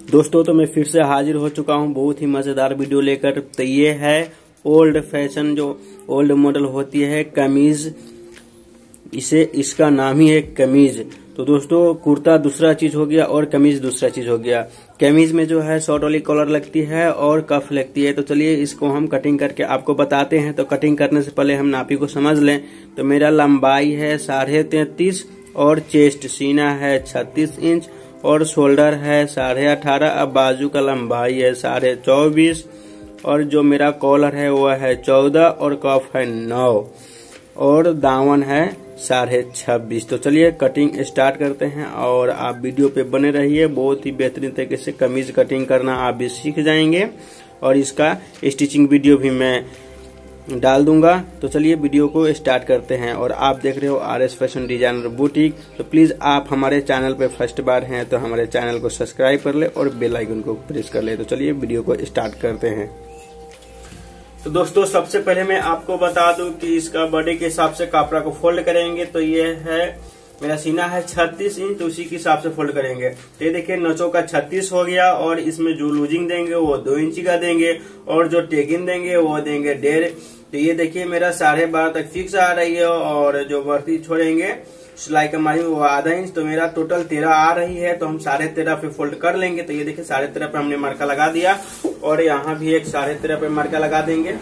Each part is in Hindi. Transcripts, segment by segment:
दोस्तों तो मैं फिर से हाजिर हो चुका हूं बहुत ही मजेदार वीडियो लेकर। तो ये है ओल्ड फैशन, जो ओल्ड मॉडल होती है कमीज, इसका नाम ही है कमीज। तो दोस्तों कुर्ता दूसरा चीज हो गया और कमीज दूसरा चीज हो गया। कमीज में जो है शॉर्ट वाली कॉलर लगती है और कफ लगती है। तो चलिए इसको हम कटिंग करके आपको बताते हैं। तो कटिंग करने से पहले हम नापी को समझ लें। तो मेरा लंबाई है 33.5 और चेस्ट सीना है 36 इंच और शोल्डर है 18.5। अब बाजू का लंबाई है 24.5 और जो मेरा कॉलर है वो है 14 और कफ है 9 और दामन है 26.5। तो चलिए कटिंग स्टार्ट करते हैं और आप वीडियो पे बने रहिए। बहुत ही बेहतरीन तरीके से कमीज कटिंग करना आप भी सीख जाएंगे और इसका स्टिचिंग वीडियो भी मैं डाल दूंगा। तो चलिए वीडियो को स्टार्ट करते हैं। और आप देख रहे हो RS फैशन डिजाइनर बुटीक। तो प्लीज आप हमारे चैनल पे फर्स्ट बार हैं तो हमारे चैनल को सब्सक्राइब कर ले और बेल आइकन को प्रेस कर ले। तो चलिए वीडियो को स्टार्ट करते हैं। तो दोस्तों सबसे पहले मैं आपको बता दूं कि इसका बॉडी के हिसाब से कपड़ा को फोल्ड करेंगे। तो ये है मेरा सीना है 36 इंच, तो उसी के हिसाब से फोल्ड करेंगे। तो ये देखिए नचों का 36 हो गया और इसमें जो लूजिंग देंगे वो 2 इंची का देंगे और जो टेकिंग देंगे वो देंगे 1.5। तो ये देखिए मेरा 12.5 तक फिक्स आ रही है और जो बढ़ती छोड़ेंगे सिलाई का मार्जिन वो आधा इंच। तो मेरा टोटल 13 आ रही है। तो हम 13.5 पे फोल्ड कर लेंगे। तो ये देखिए 13.5 पे हमने मार्का लगा दिया और यहाँ भी एक 13.5 पे मार्का लगा देंगे।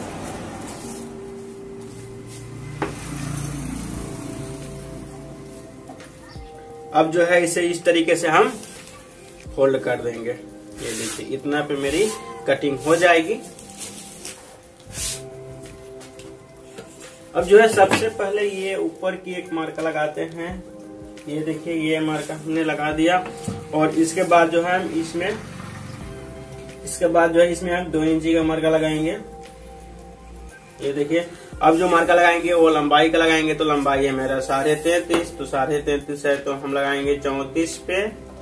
अब जो है इसे इस तरीके से हम फोल्ड कर देंगे। ये देखिए इतना पे मेरी कटिंग हो जाएगी। अब जो है सबसे पहले ये ऊपर की एक मार्का लगाते हैं। ये देखिए ये मार्का हमने लगा दिया और इसके बाद जो है इसमें हम 2 इंची का मार्का लगाएंगे। ये देखिए अब जो मार्का लगाएंगे वो लंबाई का लगाएंगे। तो लंबाई है मेरा 33.5, तो 33.5 है तो हम लगाएंगे 34 पे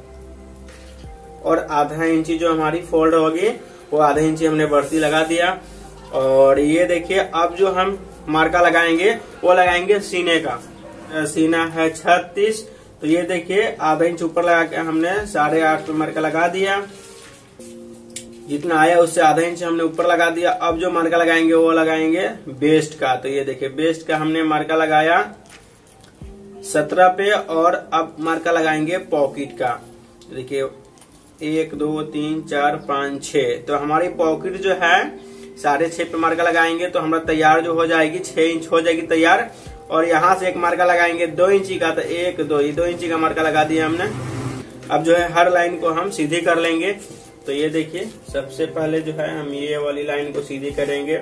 और आधा इंची जो हमारी फोल्ड होगी वो आधा इंची हमने बढ़ती लगा दिया। और ये देखिए अब जो हम मार्का लगाएंगे वो लगाएंगे सीने का। सीना है 36, तो ये देखिए आधा इंच ऊपर लगा के हमने 8.5 पे मार्का लगा दिया। जितना आया उससे आधा इंच हमने ऊपर लगा दिया। अब जो मार्का लगाएंगे वो लगाएंगे बेस्ट का। तो ये देखिए बेस्ट का हमने मार्का लगाया 17 पे और अब मार्का लगाएंगे पॉकेट का। देखिए 1 2 3 4 5 6, तो हमारी पॉकेट जो है 6.5 पे मार्का लगाएंगे। तो हमारा तैयार जो हो जाएगी 6 इंच हो जाएगी तैयार। और यहाँ से एक मार्का लगाएंगे 2 इंची का। तो 1 2 इंची का मार्का लगा दिया हमने। अब जो है हर लाइन को हम सीधी कर लेंगे। तो ये देखिए सबसे पहले जो है हम ये वाली लाइन को सीधी करेंगे।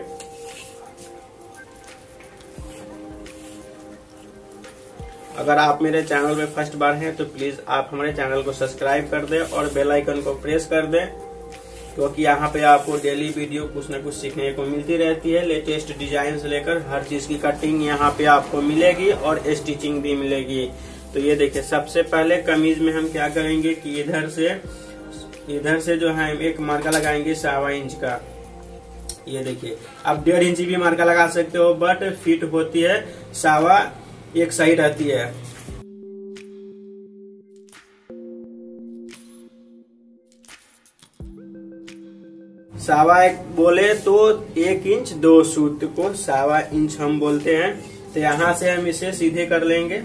अगर आप मेरे चैनल पे फर्स्ट बार हैं तो प्लीज आप हमारे चैनल को सब्सक्राइब कर दें और बेल आइकन को प्रेस कर दें, क्योंकि यहाँ पे आपको डेली वीडियो कुछ न कुछ सीखने को मिलती रहती है। लेटेस्ट डिजाइन से लेकर हर चीज की कटिंग यहाँ पे आपको मिलेगी और स्टिचिंग भी मिलेगी। तो ये देखिए सबसे पहले कमीज में हम क्या करेंगे कि इधर से जो है एक मार्का लगाएंगे 1.25 इंच का। ये देखिए अब 1.5 इंची भी मार्का लगा सकते हो, बट फिट होती है 1.25 सही रहती है। एक बोले तो 1 इंच 2 सूत को 1.25 इंच हम बोलते हैं। तो यहाँ से हम इसे सीधे कर लेंगे।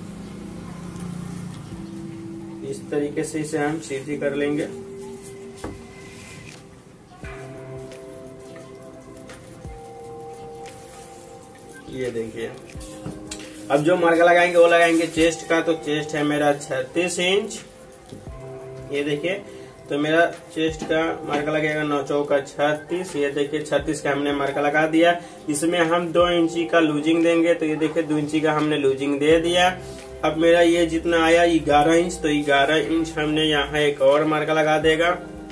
इस तरीके से इसे हम सीधी कर लेंगे। ये देखिए अब जो मार्का लगाएंगे वो लगाएंगे चेस्ट का। तो चेस्ट है मेरा 36 इंच। ये देखिए तो मेरा चेस्ट का मार्का लगेगा 9 चौका 36। ये देखिए 36 का हमने मार्का लगा दिया। इसमें हम 2 इंची का लूजिंग देंगे। तो ये देखिए 2 इंची का हमने लूजिंग दे दिया। अब मेरा ये जितना आया 11 इंच, तो 11 इंच हमने यहाँ एक और मार्का लगा देगा।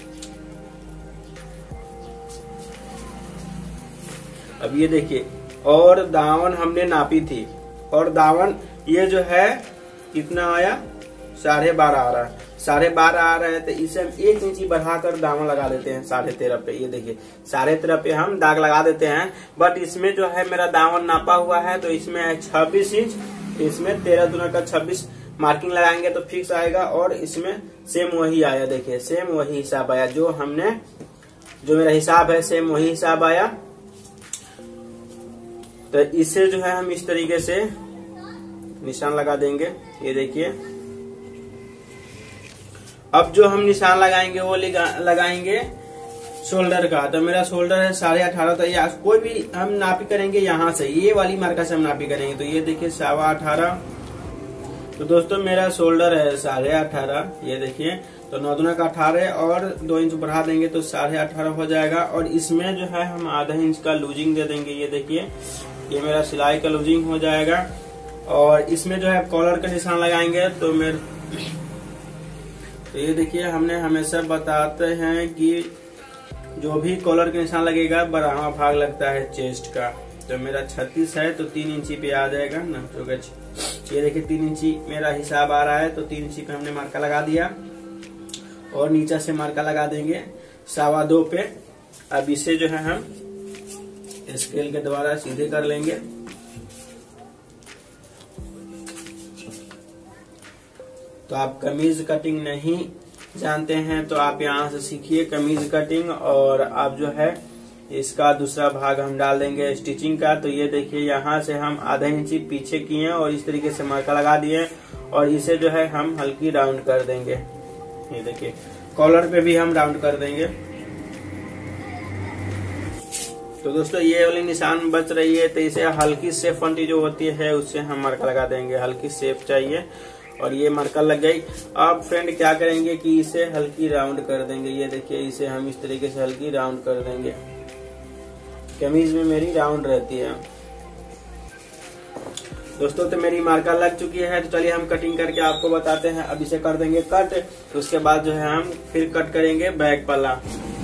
अब ये देखिए और दामन हमने नापी थी और दामन ये जो है कितना आया 12.5 आ रहा है। 12.5 आ रहा है तो इसे हम 1 इंची बढ़ाकर दामन लगा देते हैं 13.5 पे। ये देखिए 13.5 पे हम दाग लगा देते हैं। बट इसमें जो है मेरा दामन नापा हुआ है तो इसमें है 26 इंच। इसमें 13 दूना का 26 मार्किंग लगाएंगे तो फिक्स आएगा और इसमें सेम वही आया, देखिए सेम वही हिसाब आया, जो मेरा हिसाब है सेम वही हिसाब आया। तो इसे जो है हम इस तरीके से निशान लगा देंगे। ये देखिए, अब जो हम निशान लगाएंगे वो लगाएंगे शोल्डर का। तो मेरा शोल्डर है 18.5। तो या कोई भी हम नापी करेंगे यहाँ से, ये वाली मार्का से हम नापी करेंगे। तो ये देखिए 18.25। तो दोस्तों मेरा शोल्डर है 18.5। ये देखिए, तो 9 दूना का 18 और 2 इंच बढ़ा देंगे तो 18.5 हो जाएगा। और इसमें जो है हम आधा इंच का लूजिंग दे देंगे। ये देखिए, ये मेरा सिलाई का लूजिंग हो जाएगा। और इसमें जो है कॉलर का निशान लगाएंगे। तो ये देखिए, हमने हमेशा बताते हैं कि जो भी कॉलर का निशान लगेगा 12वां भाग लगता है चेस्ट का। तो मेरा 36 है तो 3 इंची पे आ जाएगा ना। तो ये देखिए 3 इंची मेरा हिसाब आ रहा है। तो 3 इंची पे हमने मार्का लगा दिया और नीचे से मार्का लगा देंगे 2.25 पे। अब इसे जो है हम स्केल के द्वारा सीधे कर लेंगे। तो आप कमीज कटिंग नहीं जानते हैं तो आप यहाँ से सीखिए कमीज कटिंग। और आप जो है इसका दूसरा भाग हम डाल देंगे स्टिचिंग का। तो ये देखिए, यहाँ से हम आधा इंची पीछे किए और इस तरीके से मार्का लगा दिए और इसे जो है हम हल्की राउंड कर देंगे। ये देखिए, कॉलर पे भी हम राउंड कर देंगे। तो दोस्तों ये वाली निशान बच रही है, तो इसे हल्की शेप फंटी जो होती है उससे हम मार्का लगा देंगे। हल्की शेप चाहिए और ये मार्का लग गई। अब फ्रेंड क्या करेंगे कि इसे हल्की राउंड कर देंगे। ये देखिए, इसे हम इस तरीके से हल्की राउंड कर देंगे। कमीज में मेरी राउंड रहती है दोस्तों। तो मेरी मार्का लग चुकी है। तो चलिए हम कटिंग करके आपको बताते हैं। अब इसे कर देंगे कट। तो उसके बाद जो है हम फिर कट करेंगे बैक पल्ला।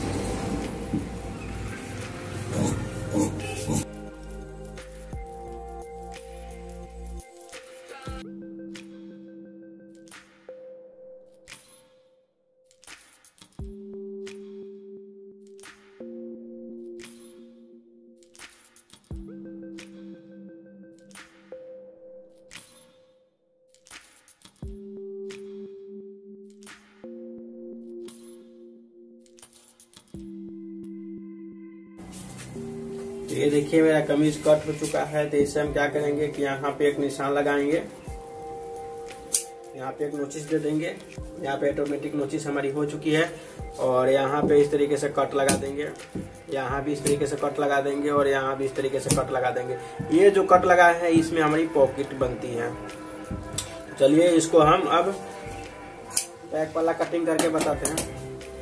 तो ये देखिए मेरा कमीज कट हो चुका है। तो इसे हम क्या करेंगे कि यहाँ पे एक निशान लगाएंगे, यहाँ पे एक नोचिस दे देंगे। यहाँ पे ऑटोमेटिक नोचिस हमारी हो चुकी है और यहाँ पे इस तरीके से कट लगा देंगे। यहाँ भी इस तरीके से कट लगा देंगे और यहाँ भी इस तरीके से कट लगा देंगे। ये जो कट लगा है इसमें हमारी पॉकेट बनती है। चलिए इसको हम अब बैक वाला कटिंग करके बताते हैं।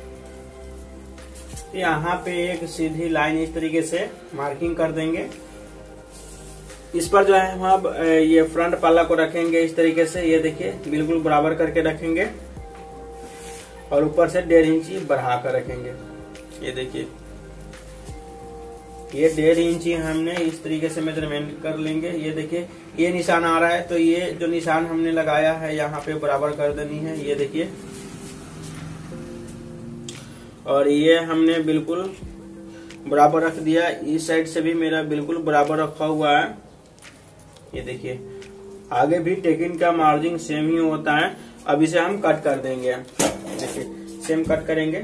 यहाँ पे एक सीधी लाइन इस तरीके से मार्किंग कर देंगे। इस पर जो है हम अब ये फ्रंट पल्ला को रखेंगे इस तरीके से। ये देखिए बिल्कुल बराबर करके रखेंगे और ऊपर से 1.5 इंची बढ़ा कर रखेंगे। ये देखिए, ये 1.5 इंची हमने इस तरीके से मेजरमेंट कर लेंगे। ये देखिए, ये निशान आ रहा है तो ये जो निशान हमने लगाया है यहाँ पे बराबर कर देनी है। ये देखिए, और ये हमने बिल्कुल बराबर रख दिया। इस साइड से भी मेरा बिल्कुल बराबर रखा हुआ है। ये देखिए, आगे भी टेकिन का मार्जिन सेम ही होता है। अब इसे हम कट कर देंगे। देखिए सेम कट करेंगे।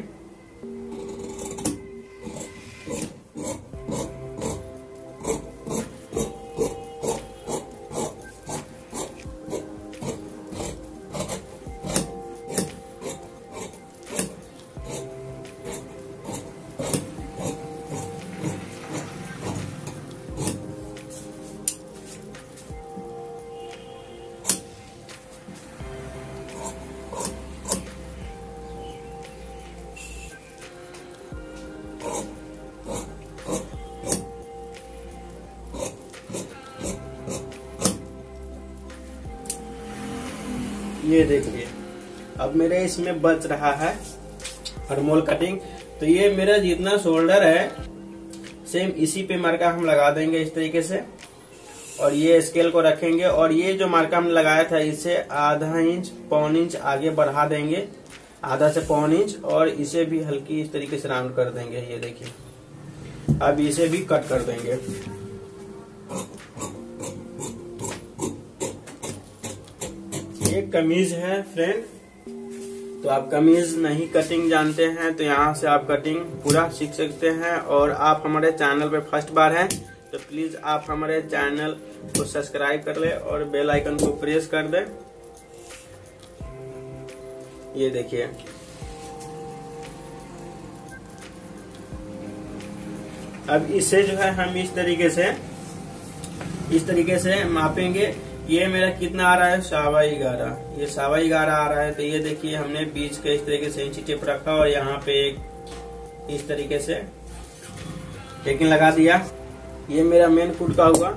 ये देखिए, अब मेरे इसमें बच रहा है आर्महोल कटिंग। तो ये मेरा जितना शोल्डर है सेम इसी पे मार्का हम लगा देंगे इस तरीके से। और ये स्केल को रखेंगे और ये जो मार्का हमने लगाया था इसे आधा इंच पौन इंच आगे बढ़ा देंगे, आधा से पौन इंच। और इसे भी हल्की इस तरीके से राउंड कर देंगे। ये देखिए, अब इसे भी कट कर देंगे। ये कमीज है फ्रेंड। तो आप कमीज नहीं कटिंग जानते हैं तो यहाँ से आप कटिंग पूरा सीख सकते हैं। और आप हमारे चैनल पे फर्स्ट बार हैं तो प्लीज आप हमारे चैनल को सब्सक्राइब कर ले और बेल आइकन को प्रेस कर दे। ये देखिए, अब इसे जो है हम इस तरीके से मापेंगे। ये मेरा कितना आ रहा है, 11.25, ये 11.25 आ रहा है। तो ये देखिए हमने बीच के इस तरीके से इंची टेप रखा और यहाँ पे एक इस तरीके से टेकिंग लगा दिया। ये मेरा मेन फुट का हुआ।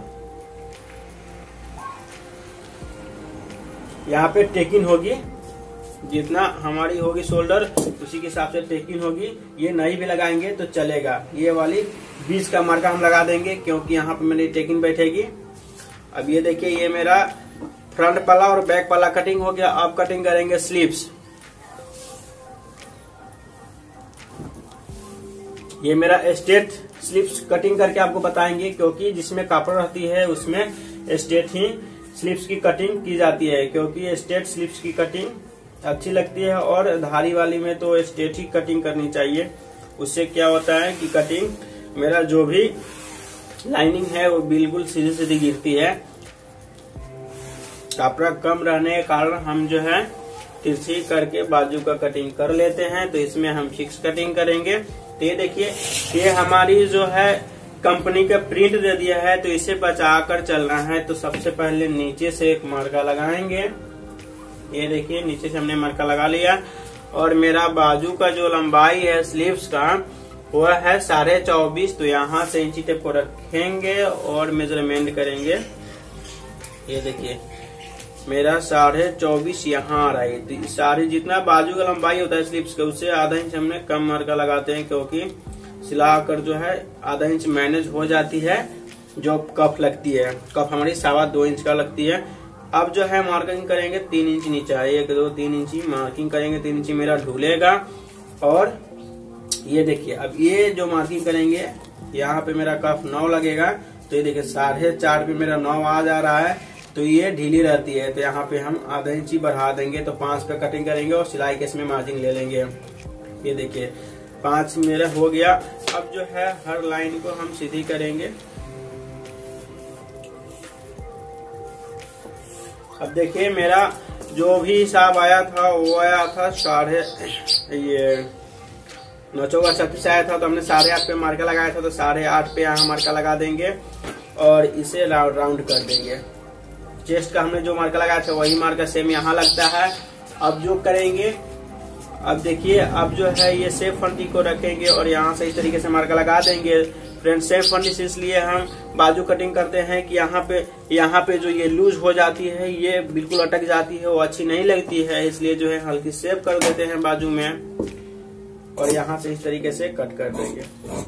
यहाँ पे टेकिंग होगी, जितना हमारी होगी शोल्डर उसी के हिसाब से टेकिंग होगी। ये नहीं भी लगाएंगे तो चलेगा, ये वाली बीच का मार्का हम लगा देंगे क्योंकि यहाँ पे मेरी टेकिंग बैठेगी। अब ये देखिए, ये मेरा फ्रंट पल्ला और बैक पल्ला कटिंग हो गया। अब कटिंग करेंगे स्लीव्स। ये मेरा स्ट्रेट स्लीव्स कटिंग करके आपको बताएंगे क्योंकि जिसमें कपड़ा रहती है उसमें स्ट्रेट ही स्लीव्स की कटिंग की जाती है, क्योंकि स्ट्रेट स्लीव्स की कटिंग अच्छी लगती है और धारी वाली में तो स्ट्रेट ही कटिंग करनी चाहिए। उससे क्या होता है कि कटिंग मेरा जो भी लाइनिंग है वो बिल्कुल सीधी सीधी गिरती है। कपड़ा कम रहने के कारण हम जो है तिरछी करके बाजू का कटिंग कर लेते हैं। तो इसमें हम फिक्स कटिंग करेंगे। तो ये देखिए, ये हमारी जो है कंपनी का प्रिंट दे दिया है तो इसे बचा कर चलना है। तो सबसे पहले नीचे से एक मार्का लगाएंगे। ये देखिए, नीचे से हमने मार्का लगा लिया और मेरा बाजू का जो लंबाई है स्लीव्स का वो है 24.5। तो यहाँ से इंची टेप को रखेंगे और मेजरमेंट करेंगे। ये देखिए, मेरा 24.5 यहाँ आ रहा है। तो सारे जितना बाजू का लंबाई होता है स्लीव्स का उससे आधा इंच हमने कम मार्का लगाते हैं, क्योंकि सिलाकर जो है आधा इंच मैनेज हो जाती है। जो कफ लगती है, कफ हमारी 2.25 इंच का लगती है। अब जो है मार्किंग करेंगे 3 इंच नीचे, 1 2 3 इंची मार्किंग करेंगे। 3 इंची मेरा ढूलेगा। और ये देखिए, अब ये जो मार्किंग करेंगे यहाँ पे मेरा कफ 9 लगेगा। तो ये देखिए 4.5 पे मेरा 9 आ जा रहा है। तो ये ढीली रहती है तो यहाँ पे हम आधा इंची बढ़ा देंगे। तो 5 पे कटिंग करेंगे और सिलाई के इसमें मार्जिन ले लेंगे। ये देखिए 5 मेरा हो गया। अब जो है हर लाइन को हम सीधी करेंगे। अब देखिए, मेरा जो भी हिसाब आया था वो आया था 9.34 आया था। तो हमने 8.5 पे मार्का लगाया था, तो 8.5 पे यहाँ मार्का लगा देंगे और इसे राउंड कर देंगे। चेस्ट का हमने जो मार्का लगाया था वही मार्का सेम यहाँ लगता है। अब जो करेंगे, अब देखिए, अब जो है ये सेफ फंटी को रखेंगे और यहाँ से इस तरीके से मार्का लगा देंगे। फ्रेंड, सेफ फंटी से इसलिए हम बाजू कटिंग करते हैं कि यहाँ पे जो ये लूज हो जाती है, ये बिल्कुल अटक जाती है, वो अच्छी नहीं लगती है। इसलिए जो है हल्की सेफ कर देते हैं बाजू में और यहाँ से इस तरीके से कट कर देंगे।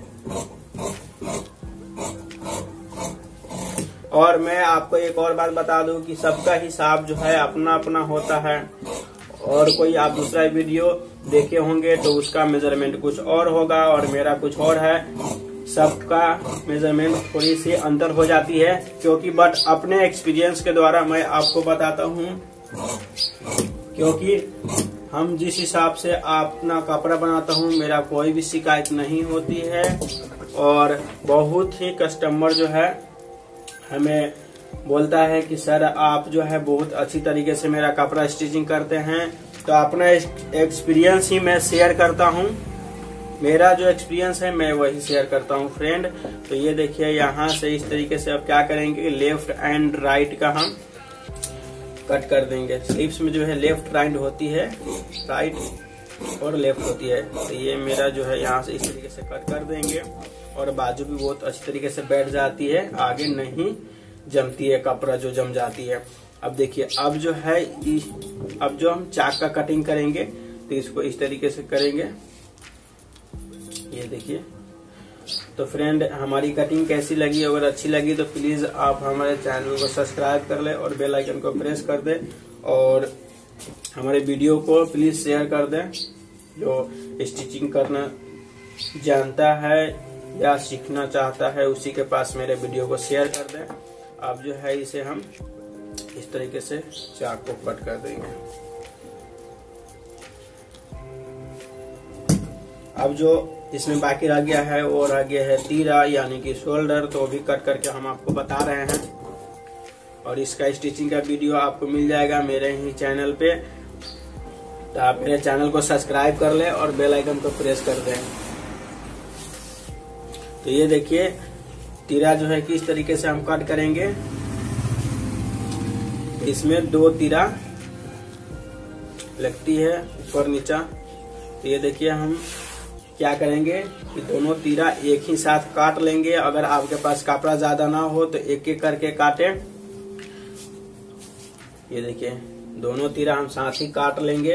और मैं आपको एक और बात बता दूं कि सबका हिसाब जो है अपना अपना होता है। और कोई आप दूसरा वीडियो देखे होंगे तो उसका मेजरमेंट कुछ और होगा और मेरा कुछ और है। सबका मेजरमेंट थोड़ी सी अंतर हो जाती है, क्योंकि बट अपने एक्सपीरियंस के द्वारा मैं आपको बताता हूँ, क्योंकि हम जिस हिसाब से अपना कपड़ा बनाता हूँ मेरा कोई भी शिकायत नहीं होती है। और बहुत ही कस्टमर जो है हमें बोलता है कि सर आप जो है बहुत अच्छी तरीके से मेरा कपड़ा स्टिचिंग करते हैं। तो अपना एक्सपीरियंस ही मैं शेयर करता हूँ। मेरा जो एक्सपीरियंस है मैं वही शेयर करता हूँ फ्रेंड। तो ये देखिए, यहाँ से इस तरीके से अब क्या करेंगे, लेफ्ट एंड राइट का हम कट कर देंगे। स्लीव्स में जो है लेफ्ट राइट होती है, राइट और लेफ्ट होती है। तो ये मेरा जो है यहाँ से इस तरीके से कट कर देंगे और बाजू भी बहुत अच्छी तरीके से बैठ जाती है, आगे नहीं जमती है, कपड़ा जो जम जाती है। अब देखिए, अब जो है अब जो हम चाक का कटिंग करेंगे तो इसको इस तरीके से करेंगे। ये देखिए। तो फ्रेंड, हमारी कटिंग कैसी लगी? अगर अच्छी लगी तो प्लीज आप हमारे चैनल को सब्सक्राइब कर ले और बेल आइकन को प्रेस कर दे और हमारे वीडियो को प्लीज शेयर कर दें। जो स्टिचिंग करना जानता है या सीखना चाहता है उसी के पास मेरे वीडियो को शेयर कर दें। अब जो है इसे हम इस तरीके से चाक को कट कर देंगे। अब जो इसमें बाकी रह गया है वो रह गया है तीरा यानी कि शोल्डर, तो भी कट करके हम आपको बता रहे हैं। और इसका स्टिचिंग का वीडियो आपको मिल जाएगा मेरे ही चैनल पे, तो आप मेरे चैनल को सब्सक्राइब कर ले और बेल आइकन को प्रेस कर दें। तो ये देखिए तीरा जो है किस तरीके से हम कट करेंगे। इसमें 2 तीरा लगती है ऊपर नीचा। तो ये देखिए हम क्या करेंगे कि दोनों तीरा एक ही साथ काट लेंगे। अगर आपके पास कपड़ा ज्यादा ना हो तो एक एक करके काटे। ये देखिए दोनों तीरा हम साथ ही काट लेंगे।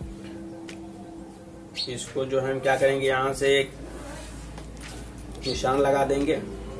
इसको जो हम क्या करेंगे, यहाँ से एक निशान लगा देंगे।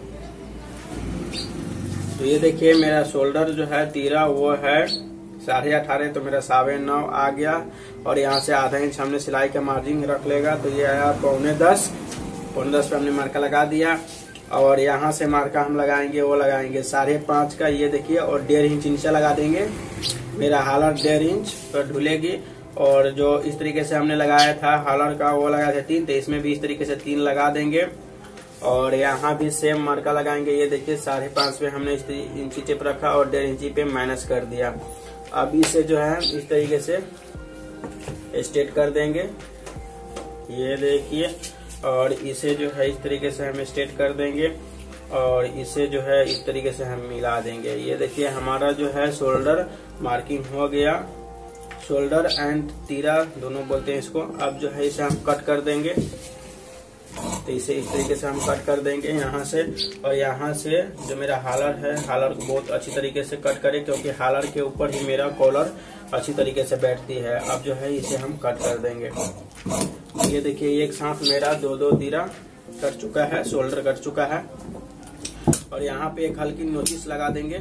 तो ये देखिए मेरा शोल्डर जो है तीरा वो है 18.5, तो मेरा 9.25 आ गया। और यहाँ से आधा इंच हमने सिलाई का मार्जिन रख लेगा, तो ये आया 9.10 पे हमने मार्का लगा दिया। और यहाँ से मार्का हम लगाएंगे वो लगाएंगे 5.5 का, ये देखिए, और 1.5 इंच नीचे लगा देंगे। मेरा हालर 1.5 इंच पर ढुलेगी। और जो इस तरीके से हमने लगाया था हालर का वो लगाया था 3, तो इसमें भी इस तरीके से 3 लगा देंगे। और यहाँ भी सेम मार्का लगाएंगे। ये देखिए 5.5 पे हमने इंची टेप रखा और 1.5 इंची पे माइनस कर दिया। अब इसे जो है इस तरीके से स्ट्रेट कर देंगे, ये देखिए। और इसे जो है इस तरीके से हम स्ट्रेट कर देंगे और इसे जो है इस तरीके से हम मिला देंगे। ये देखिए हमारा जो है शोल्डर मार्किंग हो गया। शोल्डर एंड तीरा दोनों बोलते हैं इसको। अब जो है इसे हम कट कर देंगे, तो इसे इस तरीके से हम कट कर देंगे यहाँ से। और यहाँ से जो मेरा हालर है, हालर को बहुत अच्छी तरीके से कट करें, क्योंकि हालर के ऊपर ही मेरा कॉलर अच्छी तरीके से बैठती है। अब जो है इसे हम कट कर देंगे। ये देखिए एक साथ मेरा 2 तीरा कट चुका है, शोल्डर कट चुका है। और यहाँ पे एक हल्की नोचिस लगा देंगे।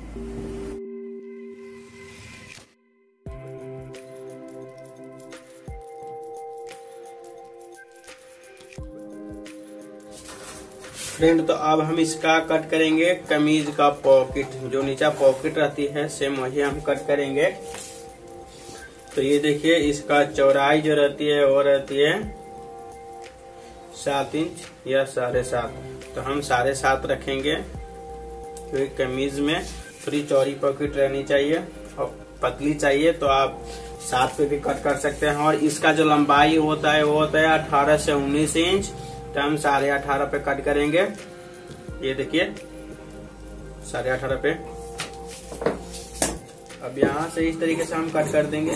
फ्रेंड, तो अब हम इसका कट करेंगे कमीज का पॉकेट, जो नीचा पॉकेट रहती है सेम वही हम कट करेंगे। तो ये देखिए इसका चौड़ाई जो रहती है वो रहती है 7 इंच या 7.5। तो हम 7.5 रखेंगे, क्योंकि कमीज में थोड़ी चौड़ी पॉकेट रहनी चाहिए और पतली चाहिए, तो आप 7 पे भी कट कर सकते हैं। और इसका जो लंबाई होता है वो होता है 18 से 19 इंच, तो हम 18.5 पे कट करेंगे। ये देखिए 18.5 पे। अब यहाँ से इस तरीके से हम कट कर देंगे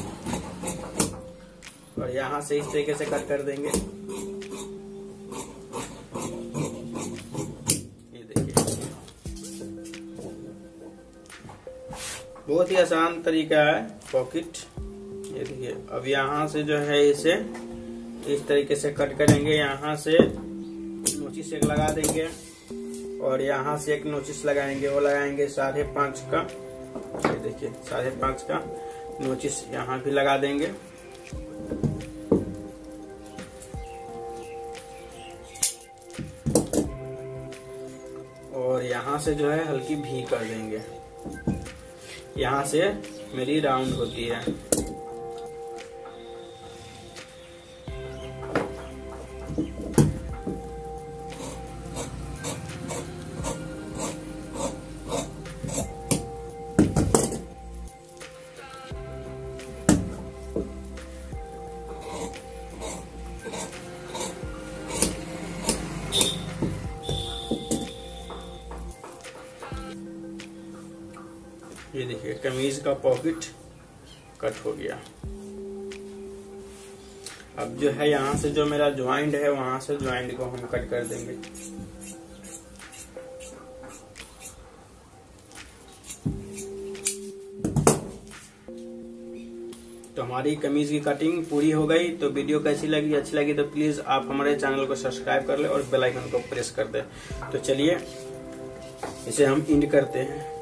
और यहाँ से इस तरीके से कट कर देंगे। ये देखिए बहुत ही आसान तरीका है पॉकेट। ये देखिए अब यहाँ से जो है इसे इस तरीके से कट करेंगे। यहाँ से नोचिस एक लगा देंगे और यहाँ से एक नोचिस लगाएंगे, वो लगाएंगे 5.5 का। ये देखिए 5.5 का नोचिस यहाँ भी लगा देंगे। और यहाँ से जो है हल्की भी कर देंगे। यहाँ से मेरी राउंड होती है। ये देखिए कमीज का पॉकेट कट हो गया। अब जो है यहाँ से जो मेरा ज्वाइंट है वहां से ज्वाइंट को हम कट कर देंगे। तो हमारी कमीज की कटिंग पूरी हो गई। तो वीडियो कैसी लगी, अच्छी लगी तो प्लीज आप हमारे चैनल को सब्सक्राइब कर ले और बेल आइकन को प्रेस कर दे। तो चलिए इसे हम एंड करते हैं।